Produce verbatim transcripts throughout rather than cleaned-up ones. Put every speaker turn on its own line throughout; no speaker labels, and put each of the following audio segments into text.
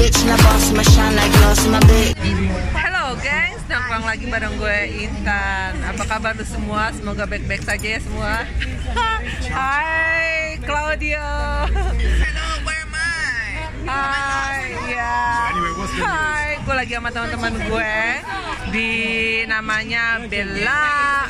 bitch and I boss my shine like gloss in my bed.
Halo guys, nongkrong lagi bareng gue Intan. Apa kabar lu semua? Semoga baik-baik saja ya semua. Hai Claudio.
Hello, where am I?
Hai, ya. Hai, gue lagi sama teman-teman gue di namanya Bella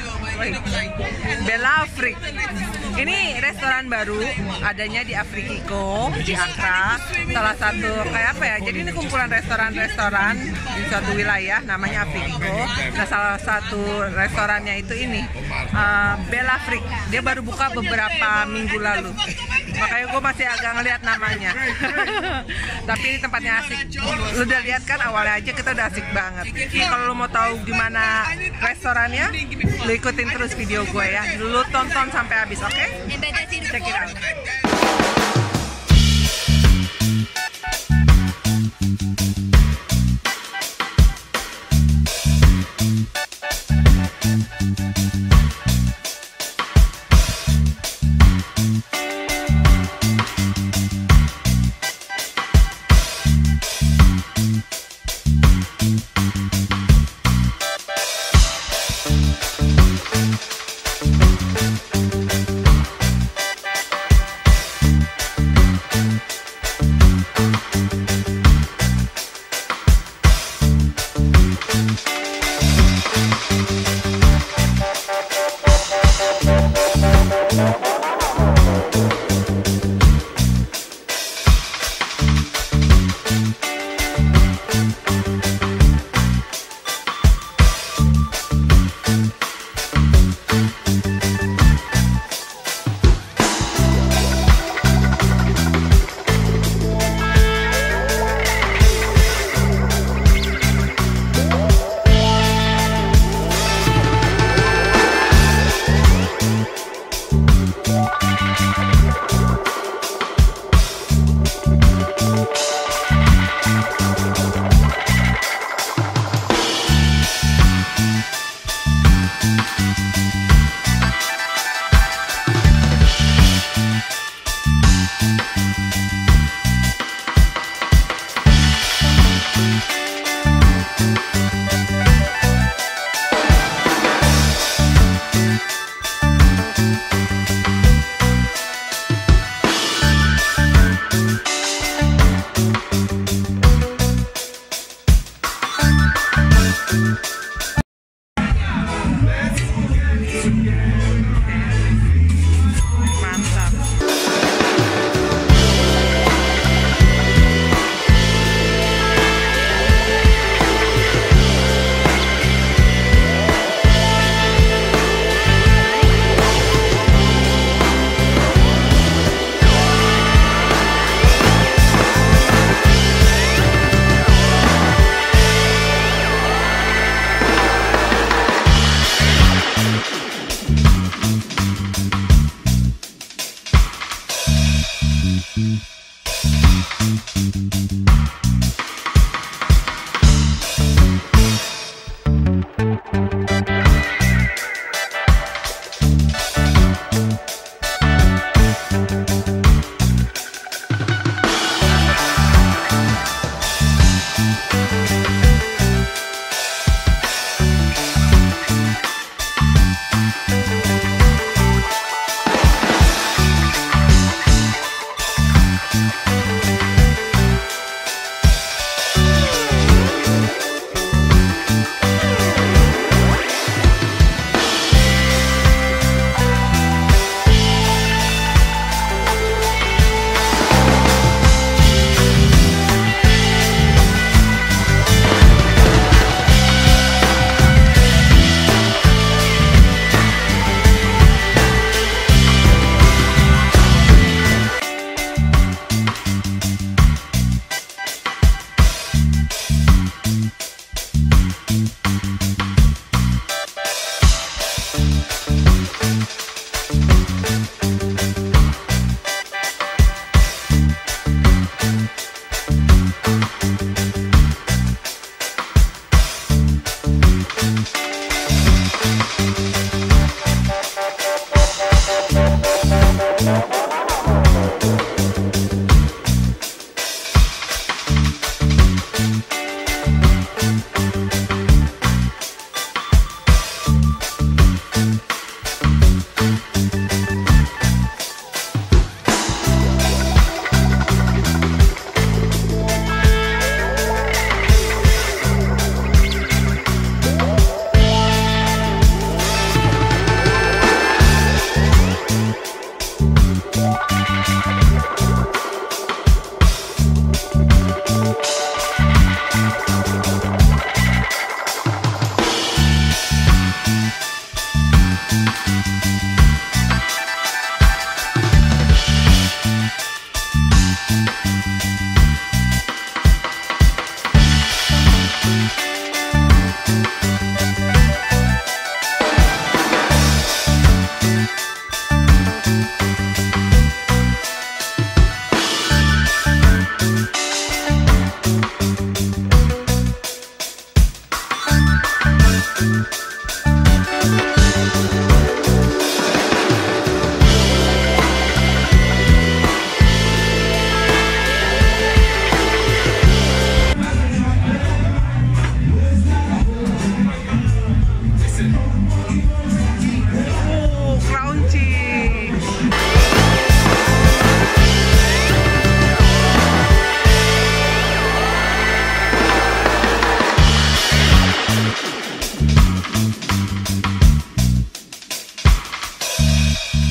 Bella Afrik. Ini restoran baru, adanya di Afrikiko, di Accra. Salah satu kayak apa ya? Jadi ini kumpulan restoran-restoran di suatu wilayah, namanya Afrikiko. Nah, salah satu restorannya itu ini uh, Bella Afrik. Dia baru buka beberapa minggu lalu. Makanya gue masih agak ngeliat namanya. Tapi ini tempatnya asik. Lu udah lihat kan awalnya aja kita udah asik banget. Nah, kalau lu mau tahu gimana restorannya, lu ikutin terus video gue ya. Lu tonton sampai habis, oke? Okay? Check it out.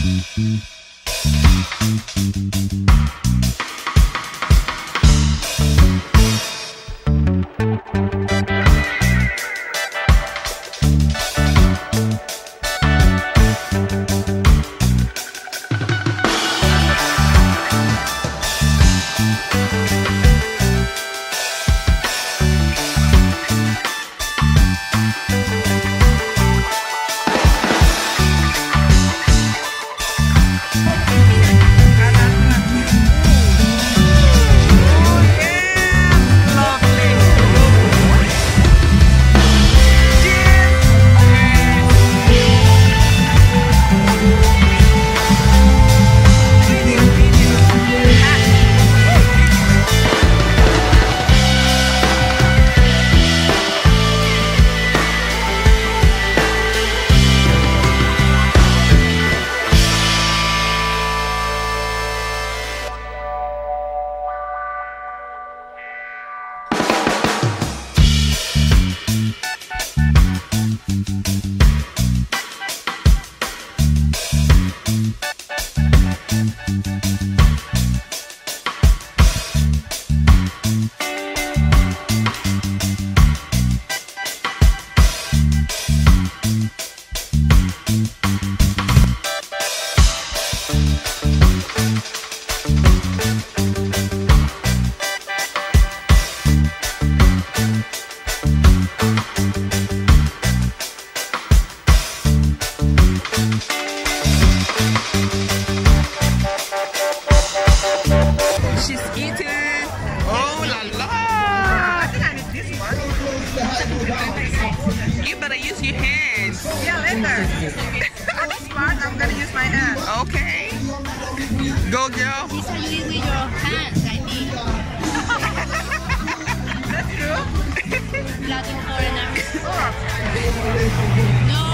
You better use your hands.
Yeah, later. At this part, I'm gonna use my hand.
Okay. Go, girl.
This one you eat with your hands, I think.
That's true.
Latin foreigner.
Oh,
No.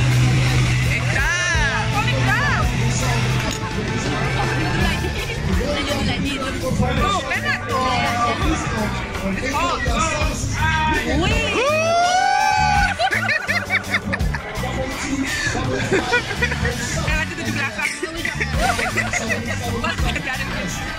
Stop.
holy crap!
You do like this. Then you do like this.
Oh, Bennett! It's hot.
Wait.
Kayak lagi tujuh belasan. Buat pelajaran.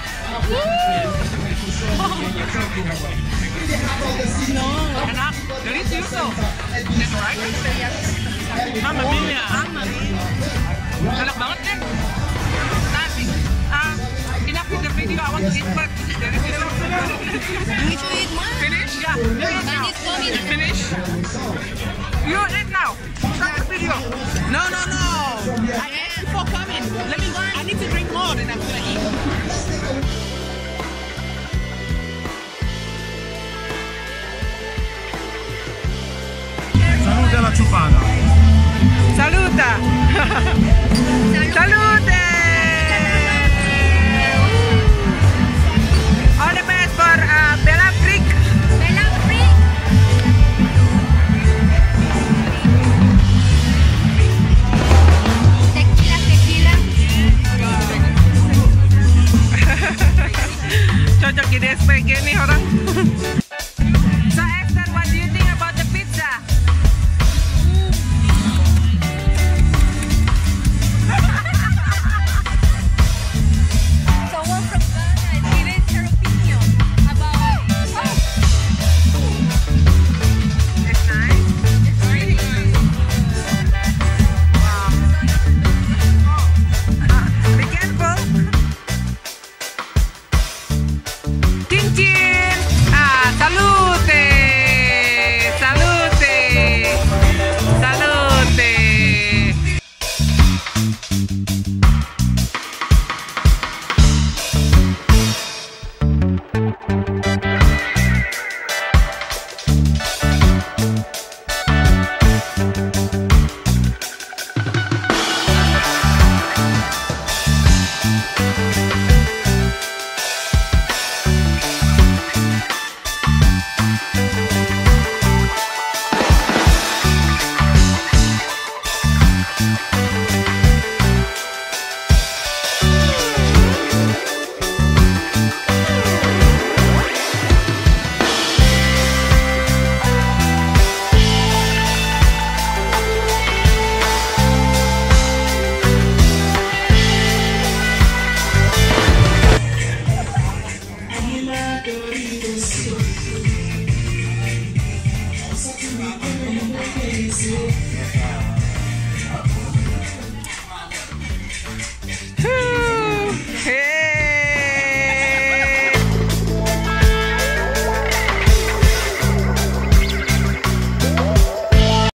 No.
Enak. Delicious tuh. That's right. Mamma mia. Mamma mia. Enak banget kan? Nanti. Um, enough with the video. I want to eat but this is delicious.
You should eat more.
Finish? Yeah. Finish now.
But it's coming.
Finish?
You eat now. Stop the video.
No, no, no. I asked before coming. Let me. I need to drink more than I'm gonna eat.
Salute alla ciupata.
Saluta.